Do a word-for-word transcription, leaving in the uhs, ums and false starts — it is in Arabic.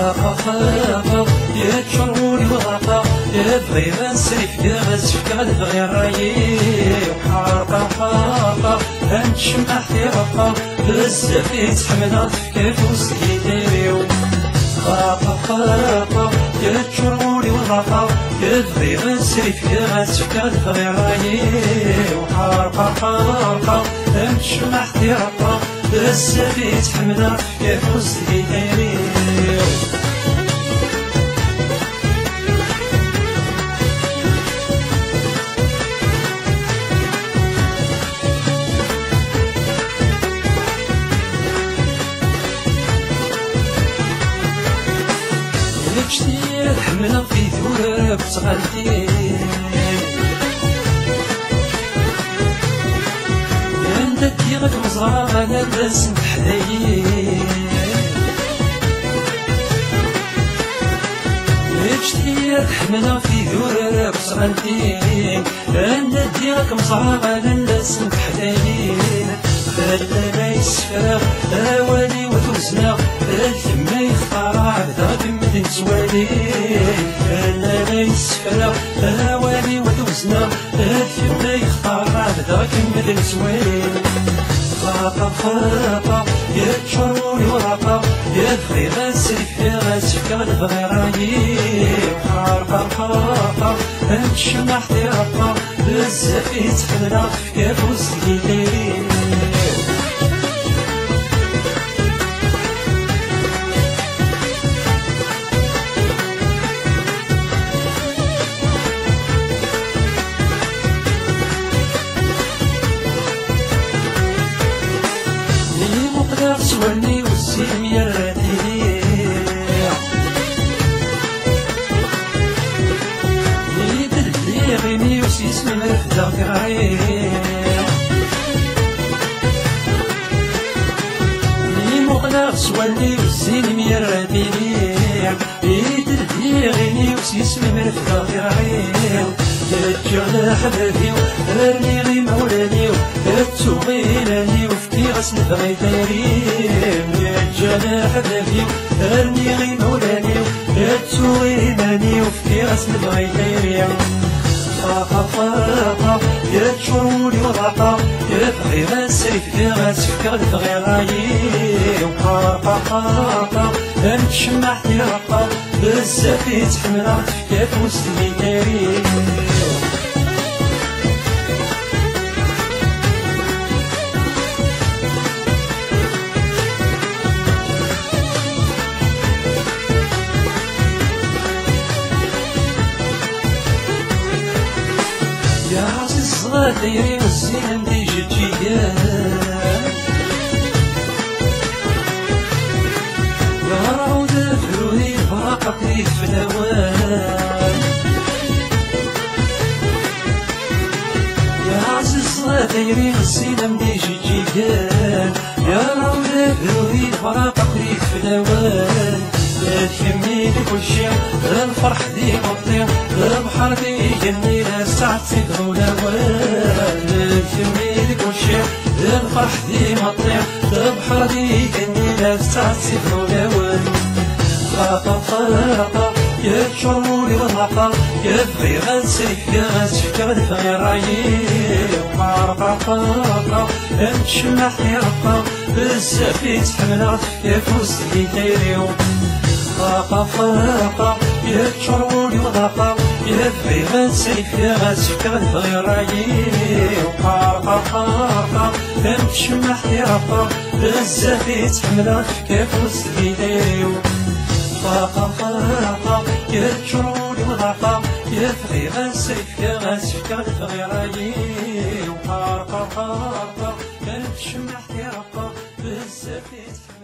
خاقا خاقا يتشرولي وغاقا يبغي غنسرف يا غزفك غدبغي الرايي وحارقا حارقا غنتشمع حيرقا بزاف يتحمل كيف وسطي ديريو خاقا خاقا يتشرولي وغاقا يبغي غنسرف يا غزفك غدبغي الرايي وحارقا حارقا غنتشمع حيرقا بزاف يتحمل كيف وسطي ديريو كشتي حملة في ثورة بتغلتي عند ديغك مزرعة أنا لازم حدايي كشتي حملة في ثورة بتغلتي عند ديغك مزرعة أنا لازم حدايي خلانا يسفر اواني وتوزنا الثما يختار عبدا بمدن سوالي خلانا يسفر اواني وتوزنا الثما يختار عبدا بمدن سوالي خاقا خاقا يتشرولي وراقا يبغي غاسرف يا غاسفك غدبغي رايي وحارقا حارقا نتشمع حيرقا بزاف يتحمل كيف وسطي ديري سواني والسيم يراتي يدل لي غيني وسيس من رفدا كراي مقنع سواني والسيم يراتي يدل لي غيني وسيس من رفدا كراي يرجعنا حبابي ورني غي مولاني تسوغيناني وفتي غسل بغي دايرين يرجعنا حبابي ورني غي مولاني تسوغيناني وفتي غسل بغي دايرين خاقا خاقا يتشرولي وغاقا يبغي غاسرف يا غاسفك غدبغي رايي وحارقا حارقا نتشمع حيرقا بزاف يتحمل كيف وسطي دايرين يا عزيز الصغار دايرين الزين دي جديان يا راود فروني براقة قريب في الهوان يا عزيز الصغار دايرين الزين دي جديان يا راود فروني براقة قريب في الهوان تهمني كل شيء الفرح دي مطير البحر دي جنينا ساعة صدر ولوان تهمني كل شيء الفرح دي مطير البحر دي جنينا ساعة صدر ولوان خاقا خاقا يتشرولي وغاقا يبغي غنسرف يا غاسفك غدبغي رايي وحارقا حارقا نتشمع حيرقا بزاف يتحمل كيف وسطي دايريو خاقا خاقا يتشرولي وغاقا يبغي غنسرف يا غاسفك غدبغي رايي وحارقا حارقا نتشمع حيرقا بزاف يتحمل كيف وسطي دايريو خاقا خاقا يتشرولي وغاقا يبغي غنسرف يا غاسفك غدبغي رايي وحارقا حارقا نتشمع حيرقا بزاف يتحمل